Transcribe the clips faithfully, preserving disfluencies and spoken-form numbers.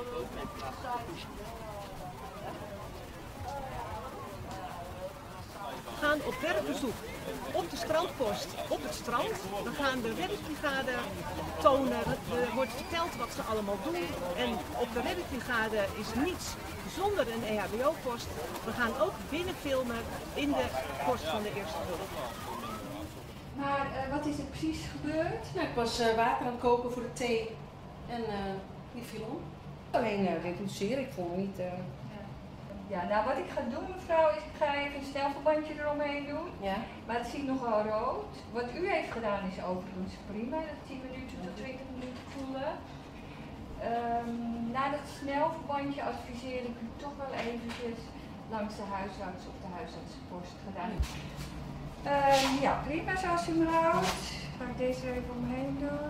We gaan op werkbezoek op de strandpost, op het strand. We gaan de reddingsbrigade tonen, er wordt verteld wat ze allemaal doen. En op de reddingsbrigade is niets zonder een E H B O-post. We gaan ook binnen filmen in de post van de eerste hulp. Maar uh, wat is er precies gebeurd? Nou, ik was uh, water aan het koken voor de thee en uh, die viel om. Alleen uh, reduceren, ik vond het niet... Uh... Ja, nou wat ik ga doen mevrouw is, ik ga even een snelverbandje eromheen doen. Ja. Maar het ziet nogal rood. Wat u heeft gedaan is overigens prima, dat tien minuten tot twintig minuten voelen. Um, na dat snelverbandje adviseer ik u toch wel eventjes langs de huisarts of de huisartsenpost gedaan. Um, ja, prima zoals u me houdt. Ga ik deze er even omheen doen.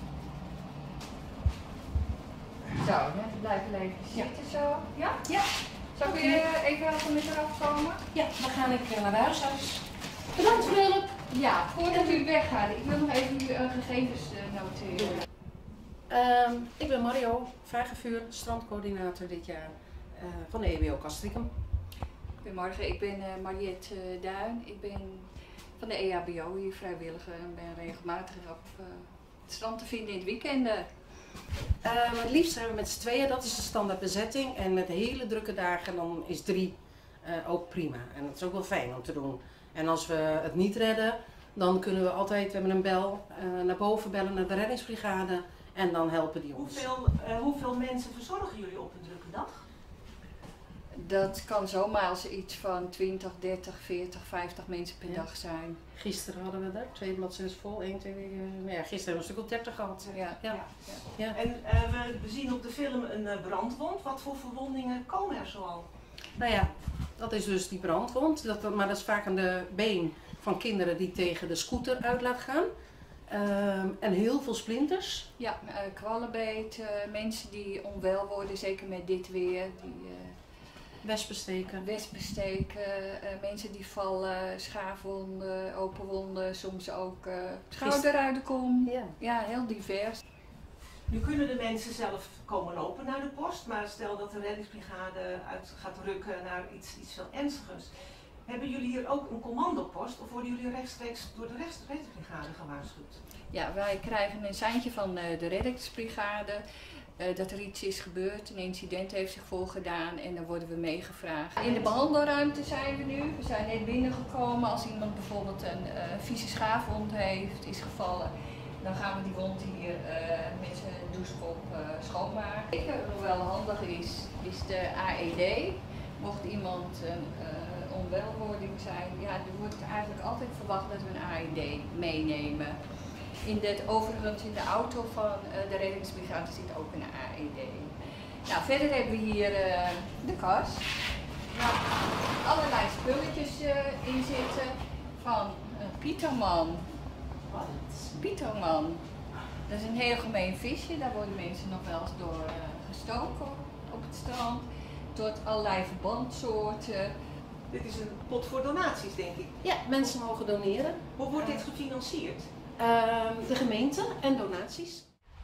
Zo, net blijven even zitten ja. Zo. Ja? Ja. Zal ik je even helpen met eraf komen? Ja, dan ga ik naar de huisarts. Bedankt voor de hulp. Ja, voordat u weggaat, ik wil nog even uw uh, gegevens uh, noteren. Um, ik ben Mario Vagevuur, strandcoördinator dit jaar uh, van de E B O Castricum. Goedemorgen, ik ben uh, Mariette uh, Duin. Ik ben van de E H B O hier vrijwilliger en ben regelmatig op uh, het strand te vinden in het weekenden. Uh, het liefst zijn we met z'n tweeën, dat is de standaard bezetting. En met hele drukke dagen dan is drie uh, ook prima. En dat is ook wel fijn om te doen. En als we het niet redden, dan kunnen we altijd, we hebben een bel, uh, naar boven bellen naar de reddingsbrigade. En dan helpen die ons. Hoeveel, uh, hoeveel mensen verzorgen jullie op een drukke dag? Dat kan zomaar als iets van twintig, dertig, veertig, vijftig mensen per ja. dag zijn. Gisteren hadden we er twee bladzijden vol, één, twee, uh, ja, gisteren hebben we een stuk op dertig gehad. Ja. Ja. Ja. Ja. Ja. En uh, we zien op de film een uh, brandwond. Wat voor verwondingen komen er zoal? Nou ja, dat is dus die brandwond. Dat, maar dat is vaak aan de been van kinderen die tegen de scooter uit laat gaan. Um, en heel veel splinters. Ja, uh, kwallenbeet, uh, mensen die onwel worden, zeker met dit weer. Die, uh, Wespensteken. Wespensteken, uh, mensen die vallen, schaafwonden, open wonden, soms ook uh, schouder uit de kom. Ja. Ja, heel divers. Nu kunnen de mensen zelf komen lopen naar de post, maar stel dat de reddingsbrigade uit gaat rukken naar iets, iets veel ernstigers. Hebben jullie hier ook een commandopost of worden jullie rechtstreeks door de reddingsbrigade gewaarschuwd? Ja, wij krijgen een seintje van uh, de reddingsbrigade uh, dat er iets is gebeurd, een incident heeft zich voorgedaan en dan worden we meegevraagd. In de behandelruimte zijn we nu, we zijn net binnengekomen als iemand bijvoorbeeld een uh, vieze schaafwond heeft, is gevallen. Dan gaan we die wond hier uh, met zijn douchekop uh, schoonmaken. Wat wel handig is, is de A E D. Mocht iemand een uh, onwelwording zijn, ja, er wordt eigenlijk altijd verwacht dat we een A E D meenemen. In dit, overigens in de auto van uh, de reddingsbrigade zit ook een A E D. Nou, verder hebben we hier uh, de kast. Waar allerlei spulletjes uh, in zitten. Van een Pieterman. Wat? Pieterman. Dat is een heel gemeen visje, daar worden mensen nog wel eens door uh, gestoken op het strand. Tot allerlei verbandsoorten. Dit is een pot voor donaties, denk ik. Ja, mensen mogen doneren. Hoe wordt dit gefinancierd? Uh, de gemeente en donaties.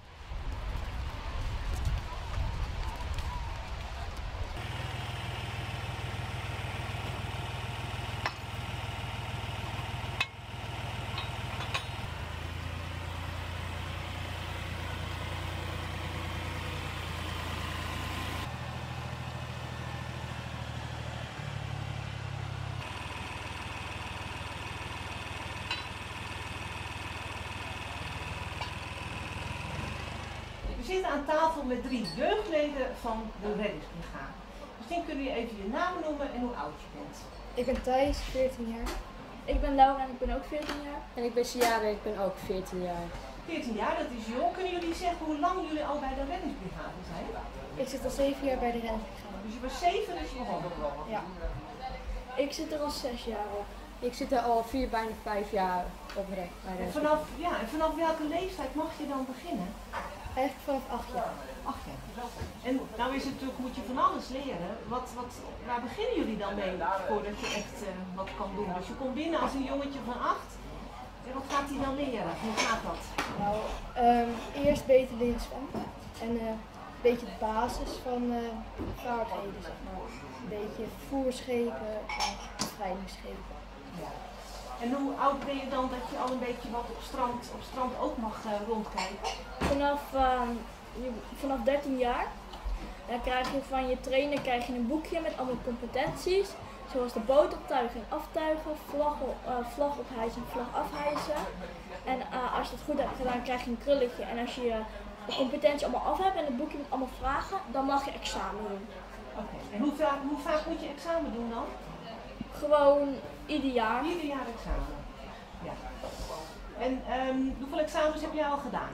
We zitten aan tafel met drie jeugdleden van de reddingsbrigade. Misschien kun je even je naam noemen en hoe oud je bent. Ik ben Thijs, veertien jaar. Ik ben Laura en ik ben ook veertien jaar. En ik ben Ciara, ik ben ook veertien jaar. veertien jaar, dat is jong. Kunnen jullie zeggen hoe lang jullie al bij de reddingsbrigade zijn? Ik zit al zeven jaar bij de reddingsbrigade. Dus je was zeven en je begonnen? Ja. Ik zit er al zes jaar op. Ik zit er al vier, bijna vijf jaar op bij de en vanaf, ja, en vanaf welke leeftijd mag je dan beginnen? Eigenlijk vanaf acht jaar. Acht jaar. En nou is het natuurlijk, moet je van alles leren. Wat, wat, waar beginnen jullie dan mee voordat je echt uh, wat kan doen? Dus je komt binnen als een jongetje van acht. En wat gaat hij dan leren? Hoe gaat dat? Nou, um, eerst beter leren zwemmen. En uh, beetje de basis van uh, vaardigheden, zeg maar. Een beetje voerschepen en bevrijdingsschepen. Ja. En hoe oud ben je dan dat je al een beetje wat op strand, op strand ook mag uh, rondkijken? Vanaf, uh, vanaf dertien jaar. Dan krijg je van je trainer krijg je een boekje met allemaal competenties. Zoals de boot optuigen en aftuigen, vlag, uh, vlag ophijzen en vlag afhijzen. En uh, als je het goed hebt gedaan krijg je een krulletje. En als je de competentie allemaal af hebt en het boekje met allemaal vragen, dan mag je examen doen. Oké, okay. En hoe vaak, hoe vaak moet je examen doen dan? Gewoon ieder jaar. Ieder jaar examen. Ja. En um, hoeveel examens heb jij al gedaan?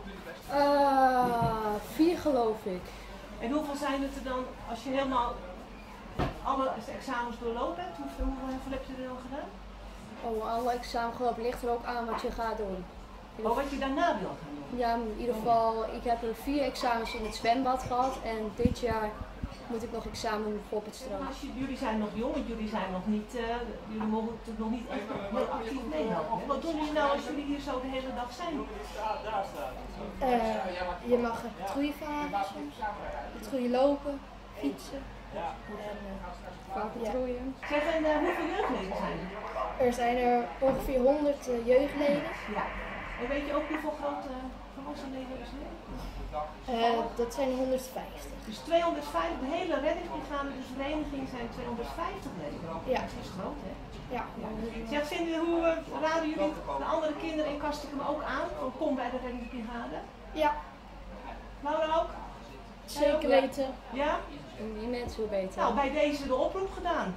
Uh, vier geloof ik. En hoeveel zijn het er dan als je helemaal alle examens doorlopen hebt? Hoeveel, hoeveel heb je er dan gedaan? Oh, alle examens gelopen ligt er ook aan wat je gaat doen. Oh, wat je daarna wil gaan doen? Ja, in ieder geval, ik heb er vier examens in het zwembad gehad en dit jaar moet ik nog examen doen op het strand. Als je, jullie zijn nog jong, want jullie zijn nog niet, uh, jullie mogen natuurlijk nog niet echt heel actief meehelpen. Wat doen jullie nou als jullie hier zo de hele dag zijn? Uh, je mag het goede varen soms, het goede lopen, fietsen en uh, patrouillen. Zeg, en uh, hoeveel jeugdleden zijn er? Er zijn er ongeveer honderd uh, jeugdleden. Ja. En weet je ook hoeveel grote volwassen leden er zijn? Uh, dat zijn honderdvijftig. Dus tweehonderdvijftig, de hele reddingsbrigade, de vereniging zijn tweehonderdvijftig leden. Ja. Dat is groot, hè? Ja. Zeg, vinden, hoe uh, raden jullie de andere kinderen in Castricum ook aan? Van kom bij de reddingsbrigade? Ja. Laura ook? Zeker weten. Ja? En die mensen hoe beter. Nou, bij deze de oproep gedaan.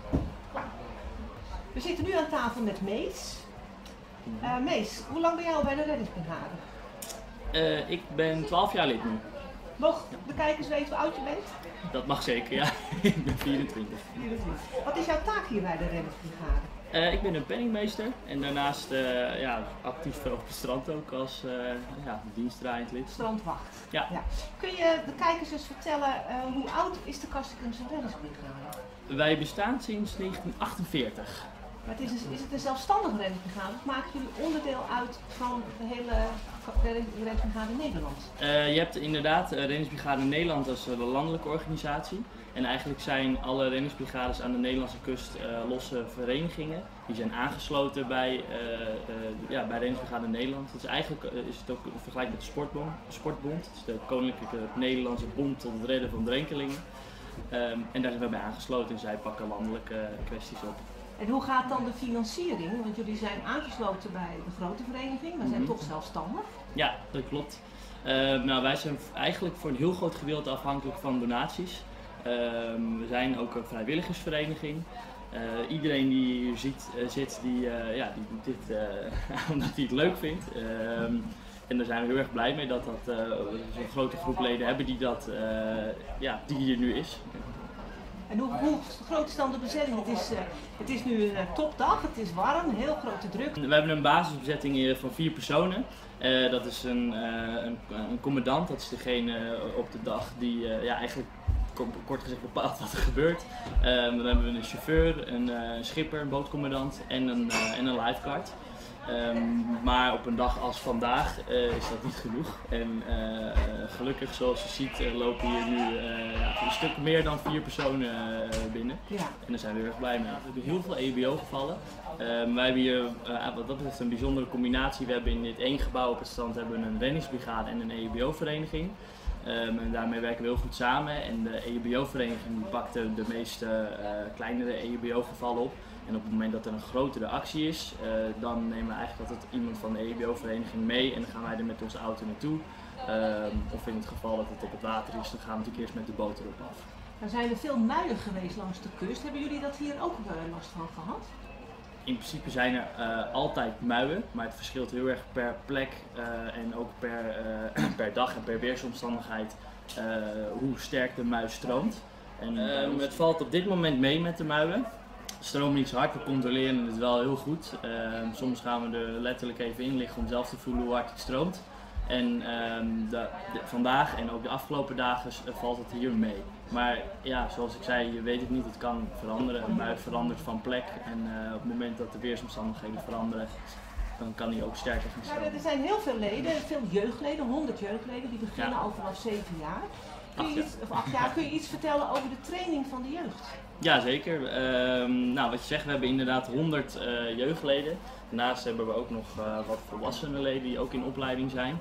We zitten nu aan tafel met Mees. Uh, Mees, hoe lang ben jij al bij de reddingsbrigade? Uh, ik ben twaalf jaar lid nu. Mogen de kijkers weten hoe oud je bent? Dat mag zeker, ja. Ik ben vierentwintig. Wat is jouw taak hier bij de reddingsbrigade? Uh, ik ben een penningmeester en daarnaast uh, ja, actief op het strand ook als uh, ja, dienstdraaiend lid. Strandwacht. Ja. Ja. Kun je de kijkers eens vertellen uh, hoe oud is de Castricumse reddingsbrigade? Wij bestaan sinds negentien achtenveertig. Maar het is, is het een zelfstandige reddingsbrigade of maken jullie onderdeel uit van de hele reddingsbrigade Nederland? Uh, je hebt inderdaad de reddingsbrigade Nederland als de landelijke organisatie. En eigenlijk zijn alle reddingsbrigades aan de Nederlandse kust uh, losse verenigingen. Die zijn aangesloten bij, uh, uh, ja, bij reddingsbrigade Nederland. Dat is eigenlijk uh, is het ook vergelijkbaar met de sportbond. De sportbond. Het is de Koninklijke Nederlandse Bond tot het redden van drenkelingen. Um, en daar zijn we bij aangesloten en zij pakken landelijke uh, kwesties op. En hoe gaat dan de financiering? Want jullie zijn aangesloten bij de grote vereniging, maar zijn mm-hmm. toch zelfstandig? Ja, dat klopt. Uh, nou, wij zijn eigenlijk voor een heel groot gedeelte afhankelijk van donaties. Uh, we zijn ook een vrijwilligersvereniging. Uh, iedereen die hier ziet, uh, zit, die, uh, ja, die doet dit uh, omdat hij het leuk vindt. Uh, en daar zijn we heel erg blij mee dat, dat uh, zo'n grote groep leden hebben die, dat, uh, ja, die hier nu is. En hoe, hoe groot is dan de bezetting? Het is, uh, het is nu een uh, topdag, het is warm, een heel grote druk. We hebben een basisbezetting van vier personen. Uh, dat is een, uh, een, een commandant, dat is degene op de dag die uh, ja, eigenlijk kort gezegd bepaalt wat er gebeurt. Uh, dan hebben we een chauffeur, een, uh, een schipper, een bootcommandant en een, uh, en een lifeguard. Um, maar op een dag als vandaag uh, is dat niet genoeg. En uh, uh, gelukkig, zoals je ziet, uh, lopen hier nu uh, ja, een stuk meer dan vier personen uh, binnen. Ja. En daar zijn we heel erg blij mee. We hebben heel veel E B O-gevallen. Um, wij hebben hier, uh, wat dat betreft, een bijzondere combinatie. We hebben in dit één gebouw op het strand hebben we een reddingsbrigade en een E B O-vereniging. Um, en daarmee werken we heel goed samen. En de E B O-vereniging pakte de meeste uh, kleinere E B O-gevallen op. En op het moment dat er een grotere actie is, uh, dan nemen we eigenlijk altijd iemand van de E B O-vereniging mee en dan gaan wij er met onze auto naartoe. Um, of in het geval dat het op het water is, dan gaan we natuurlijk eerst met de boot erop af. Er zijn er veel muien geweest langs de kust. Hebben jullie dat hier ook uh, last van gehad? In principe zijn er uh, altijd muien, maar het verschilt heel erg per plek uh, en ook per, uh, per dag en per weersomstandigheid uh, hoe sterk de mui stroomt. En, uh, het valt op dit moment mee met de muien. We stromen niet zo hard, we controleren het wel heel goed. Uh, soms gaan we er letterlijk even in liggen om zelf te voelen hoe hard het stroomt. En um, de, de, vandaag en ook de afgelopen dagen uh, valt het hier mee. Maar ja, zoals ik zei, je weet het niet, het kan veranderen. Een mui verandert van plek en uh, op het moment dat de weersomstandigheden veranderen, dan kan hij ook sterker gaan stromen. Nou, er zijn heel veel leden, veel jeugdleden, honderd jeugdleden, die beginnen ja. al vanaf zeven jaar. Kun je, iets, of acht jaar, kun je iets vertellen over de training van de jeugd? Ja, zeker. Um, nou, wat je zegt, we hebben inderdaad honderd uh, jeugdleden. Daarnaast hebben we ook nog uh, wat volwassenenleden die ook in opleiding zijn.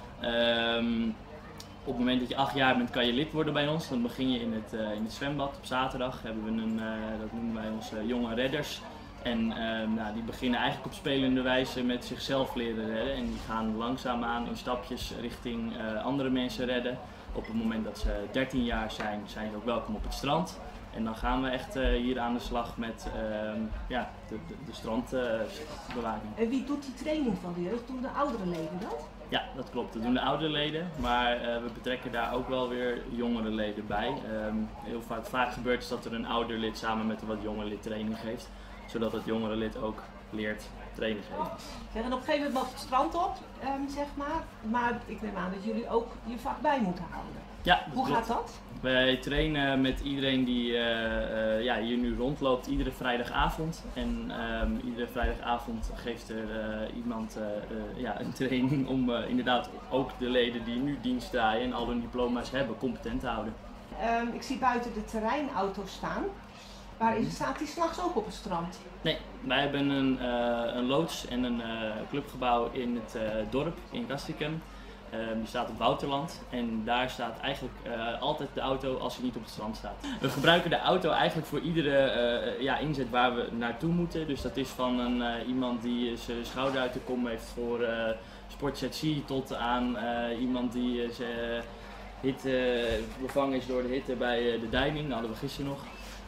Um, op het moment dat je acht jaar bent kan je lid worden bij ons. Dan begin je in het, uh, in het zwembad. Op zaterdag hebben we een, uh, dat noemen wij onze jonge redders. En uh, nou, die beginnen eigenlijk op spelende wijze met zichzelf leren redden. En die gaan langzaamaan in stapjes richting uh, andere mensen redden. Op het moment dat ze dertien jaar zijn, zijn ze ook welkom op het strand. En dan gaan we echt uh, hier aan de slag met uh, ja, de, de, de strandbewaking. Uh, en wie doet die training van de jeugd? Doen de oudere leden dat? Ja, dat klopt. Dat doen de oudere leden, maar uh, we betrekken daar ook wel weer jongere leden bij. Um, heel vaak, vaak gebeurt is dat er een ouder lid samen met een wat jonger lid training geeft, zodat het jongere lid ook leert training geven. Zeg, en op een gegeven moment mag het strand op, um, zeg maar. Maar ik neem aan dat jullie ook je vak bij moeten houden. Ja, Hoe klopt. gaat dat? Wij trainen met iedereen die uh, uh, ja, hier nu rondloopt iedere vrijdagavond. En um, iedere vrijdagavond geeft er uh, iemand uh, uh, ja, een training om uh, inderdaad ook de leden die nu dienst draaien en al hun diploma's hebben competent te houden. Um, ik zie buiten de terreinauto staan. Waar is, staat die 's nachts ook op het strand? Nee, wij hebben een, uh, een loods en een uh, clubgebouw in het uh, dorp in Castricum. Uh, die staat op Wouterland en daar staat eigenlijk uh, altijd de auto als hij niet op het strand staat. We gebruiken de auto eigenlijk voor iedere uh, ja, inzet waar we naartoe moeten. Dus dat is van een, uh, iemand die zijn schouder uit de kom heeft voor uh, sportsectie tot aan uh, iemand die uh, zijn hitte bevangen is door de hitte bij uh, de Deining. Dat hadden we gisteren nog.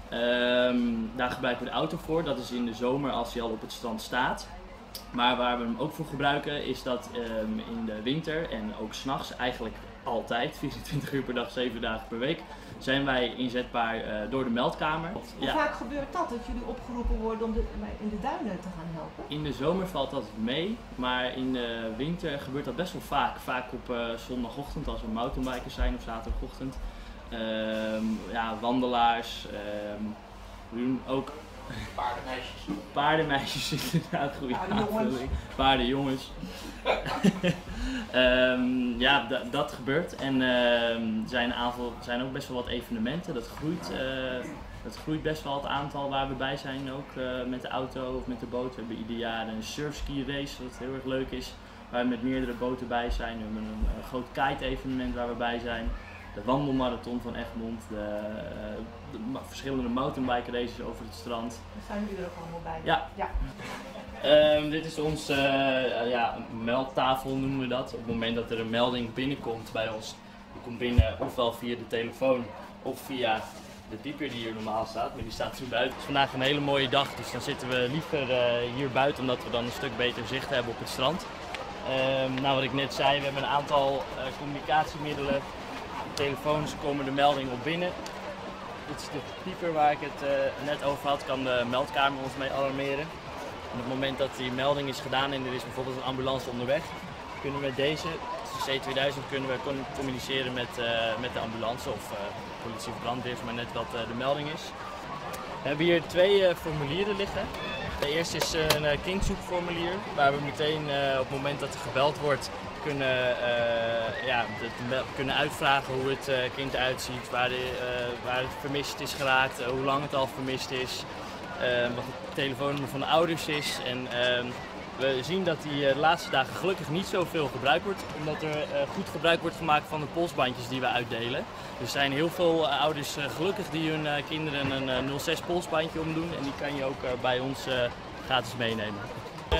Um, daar gebruiken we de auto voor. Dat is in de zomer als hij al op het strand staat. Maar waar we hem ook voor gebruiken is dat um, in de winter en ook 's nachts, eigenlijk altijd, vierentwintig uur per dag, zeven dagen per week, zijn wij inzetbaar uh, door de meldkamer. Hoe Ja. vaak gebeurt dat, dat jullie opgeroepen worden om de, in de duinen te gaan helpen? In de zomer valt dat mee, maar in de winter gebeurt dat best wel vaak. Vaak op uh, zondagochtend als er mountainbikers zijn of zaterdagochtend. Um, ja, wandelaars. Um, we doen ook Paardenmeisjes. paardenmeisjes, inderdaad, goede Paardenjongens. aanvulling. Paardenjongens. um, ja, dat gebeurt. En um, er zijn, een aantal, zijn ook best wel wat evenementen. Dat groeit, uh, dat groeit best wel het aantal waar we bij zijn. Ook uh, met de auto of met de boot. We hebben ieder jaar een surfski race, wat heel erg leuk is. Waar we met meerdere boten bij zijn. We hebben een, een groot kite evenement waar we bij zijn. De wandelmarathon van Egmond, de, de, de verschillende mountainbike races over het strand. Daar zijn jullie er ook allemaal bij. Ja. ja. Um, dit is onze uh, ja, meldtafel noemen we dat. Op het moment dat er een melding binnenkomt bij ons, die komt binnen ofwel via de telefoon of via de pieper die hier normaal staat, maar die staat nu buiten. Het is vandaag een hele mooie dag, dus dan zitten we liever uh, hier buiten omdat we dan een stuk beter zicht hebben op het strand. Um, nou, wat ik net zei, we hebben een aantal uh, communicatiemiddelen. Telefoons komen de melding op binnen. Dit is de pieper waar ik het uh, net over had, kan de meldkamer ons mee alarmeren. En op het moment dat die melding is gedaan en er is bijvoorbeeld een ambulance onderweg, kunnen we met deze, de C tweeduizend, kunnen we communiceren met, uh, met de ambulance of uh, politie of brandweer, maar net wat uh, de melding is. We hebben hier twee uh, formulieren liggen. De eerste is uh, een uh, kindzoekformulier, waar we meteen uh, op het moment dat er gebeld wordt, kunnen, uh, ja, de, de, kunnen uitvragen hoe het uh, kind eruit ziet, waar, de, uh, waar het vermist is geraakt, uh, hoe lang het al vermist is, uh, wat het telefoonnummer van de ouders is. En, uh, we zien dat die uh, de laatste dagen gelukkig niet zoveel gebruikt wordt, omdat er uh, goed gebruik wordt gemaakt van de polsbandjes die we uitdelen. Er zijn heel veel uh, ouders uh, gelukkig die hun uh, kinderen een uh, nul zes polsbandje omdoen en die kan je ook uh, bij ons uh, gratis meenemen. Uh,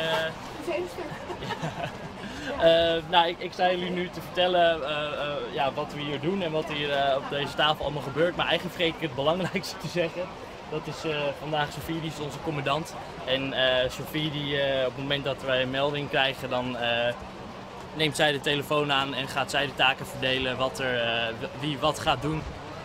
ja. Uh, nou, ik, ik sta jullie nu te vertellen uh, uh, ja, wat we hier doen en wat hier uh, op deze tafel allemaal gebeurt. Maar eigenlijk vergeet ik het belangrijkste te zeggen. Dat is uh, vandaag Sophie, die is onze commandant. En uh, Sophie, die, uh, op het moment dat wij een melding krijgen, dan uh, neemt zij de telefoon aan en gaat zij de taken verdelen wat er, uh, wie wat gaat doen.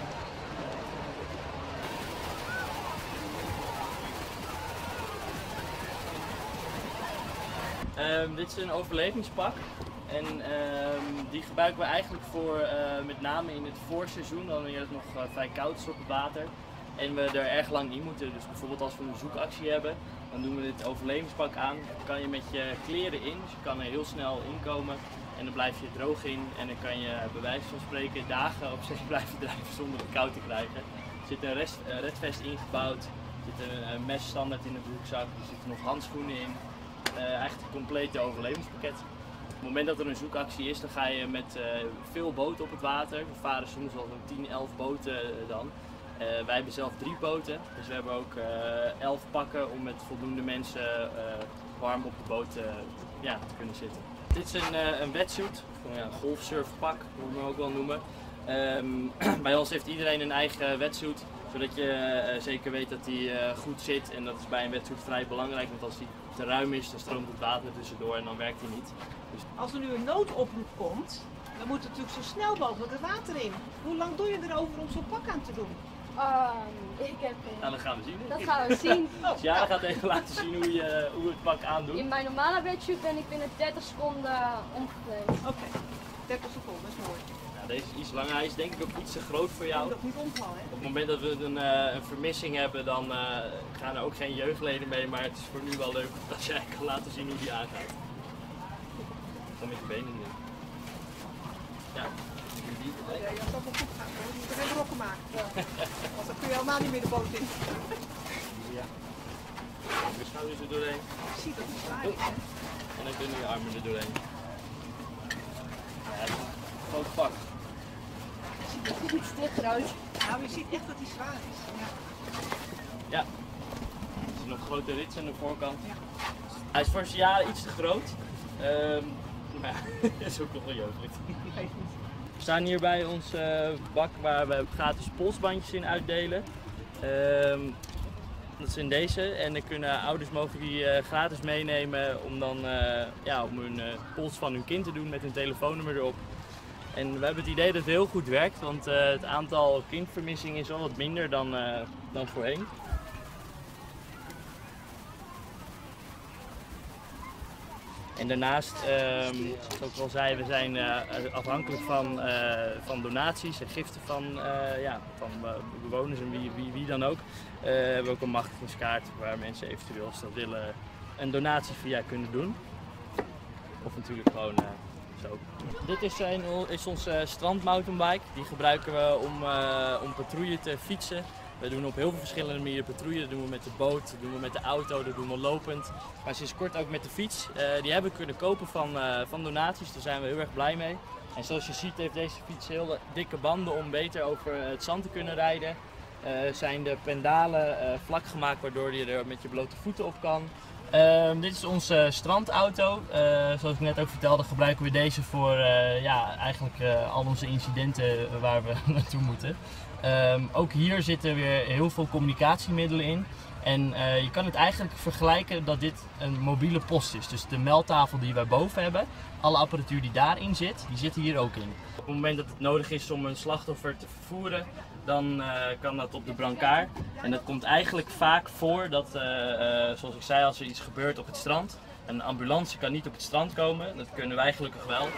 Um, dit is een overlevingspak en um, die gebruiken we eigenlijk voor uh, met name in het voorseizoen, wanneer het nog uh, vrij koud is op het water en we er erg lang in moeten. Dus bijvoorbeeld als we een zoekactie hebben, dan doen we dit overlevingspak aan. Dan kan je met je kleren in, dus je kan er heel snel inkomen En dan blijf je droog in en dan kan je bij wijze van spreken dagen op zee blijven drijven zonder het koud te krijgen. Er zit een rest, uh, redvest ingebouwd, er zit een, een mes standaard in de broekzak, er zitten nog handschoenen in. Uh, eigenlijk een complete overlevingspakket. Op het moment dat er een zoekactie is, dan ga je met uh, veel boten op het water. We varen soms al zo'n tien, elf boten uh, dan. Uh, wij hebben zelf drie boten, dus we hebben ook uh, elf pakken om met voldoende mensen uh, warm op de boot uh, ja, te kunnen zitten. Dit is een, uh, een wetsuit, ja, een golfsurfpak, moet je hem ook wel noemen. Um, bij ons heeft iedereen een eigen wetsuit, zodat je uh, zeker weet dat die uh, goed zit. En dat is bij een wetsuit vrij belangrijk, want als die te ruim is, dan stroomt het water tussendoor en dan werkt hij niet. Dus... Als er nu een noodoproep komt, dan moet het natuurlijk zo snel mogelijk het water in. Hoe lang doe je erover om zo'n pak aan te doen? Um, ik heb een... Nou, dat gaan we zien. Dat gaan we zien. Dus Jara gaat even laten zien hoe je, hoe het pak aandoet. In mijn normale wetsuit ben ik binnen dertig seconden omgekleed. Oké, okay. dertig seconden, dat is mooi. Nou, deze is iets langer, hij is denk ik ook iets te groot voor jou. Je moet ook niet omvallen, hè? Op het moment dat we een, uh, een vermissing hebben, dan uh, gaan er ook geen jeugdleden mee, maar het is voor nu wel leuk als jij kan laten zien hoe die aangaat. Dan met je benen in. Ja. Ja, ja, dat zal wel goed gaan hoor. Je moet er geen brokken maken. Want dan kun je helemaal niet meer de boot in. Ja. De schouders er doorheen. Je ziet dat het zwaar is, hè? En dan kunnen je armen er doorheen. Ja, groot pak. Je ziet dat Iets dichter uit. nou, je ziet echt dat hij zwaar is. Ja. Ja. Er is nog grote rits aan de voorkant. Ja. Hij is voor zijn jaren iets te groot. Um, maar ja, dat is ook nog wel jeugdelijk. We staan hier bij ons uh, bak waar we gratis polsbandjes in uitdelen. Um, dat is in deze en dan kunnen ouders mogen die uh, gratis meenemen om dan uh, ja, om hun uh, pols van hun kind te doen met hun telefoonnummer erop. En we hebben het idee dat het heel goed werkt, want uh, het aantal kindvermissingen is wel wat minder dan, uh, dan voorheen. En daarnaast, um, zoals ik al zei, we zijn uh, afhankelijk van, uh, van donaties en giften van, uh, ja, van uh, bewoners en wie, wie, wie dan ook. Uh, we hebben ook een machtigingskaart waar mensen eventueel, als dat willen, een donatie via kunnen doen. Of natuurlijk gewoon uh, zo. Dit is, een, is onze strandmountainbike. Die gebruiken we om, uh, om patrouille te fietsen. We doen op heel veel verschillende manieren patrouille. Dat doen we met de boot, dat doen we met de auto, dat doen we lopend. Maar sinds kort ook met de fiets. Uh, die hebben we kunnen kopen van, uh, van donaties, daar zijn we heel erg blij mee. En zoals je ziet heeft deze fiets heel dikke banden om beter over het zand te kunnen rijden. Uh, zijn de pendalen uh, vlak gemaakt waardoor je er met je blote voeten op kan. Uh, dit is onze strandauto. Uh, zoals ik net ook vertelde gebruiken we deze voor uh, ja, eigenlijk uh, al onze incidenten waar we naartoe moeten. Um, ook hier zitten weer heel veel communicatiemiddelen in. En uh, je kan het eigenlijk vergelijken dat dit een mobiele post is. Dus de meldtafel die wij boven hebben, alle apparatuur die daarin zit, die zit hier ook in. Op het moment dat het nodig is om een slachtoffer te vervoeren, dan uh, kan dat op de brancard. En dat komt eigenlijk vaak voor dat, uh, uh, zoals ik zei, als er iets gebeurt op het strand. Een ambulance kan niet op het strand komen, dat kunnen wij gelukkig wel.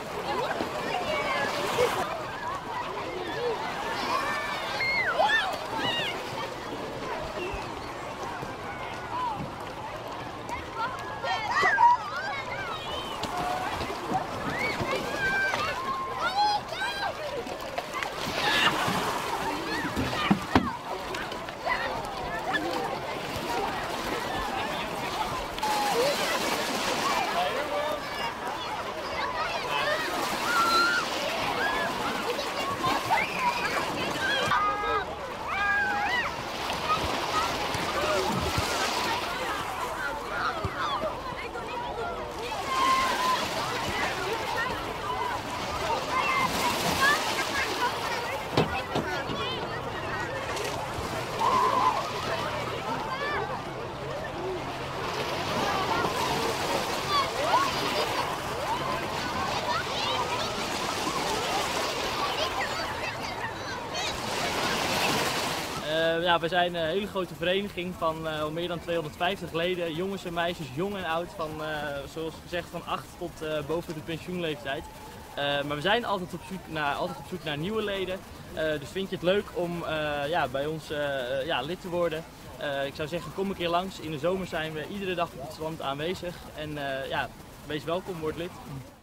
Uh, ja, we zijn een hele grote vereniging van uh, al meer dan tweehonderdvijftig leden, jongens en meisjes, jong en oud, van, uh, zoals gezegd van acht tot uh, boven de pensioenleeftijd. Uh, maar we zijn altijd op zoek naar, altijd op zoek naar nieuwe leden, uh, dus vind je het leuk om uh, ja, bij ons uh, ja, lid te worden. Uh, ik zou zeggen, kom een keer langs. In de zomer zijn we iedere dag op het strand aanwezig en uh, ja, wees welkom, word lid.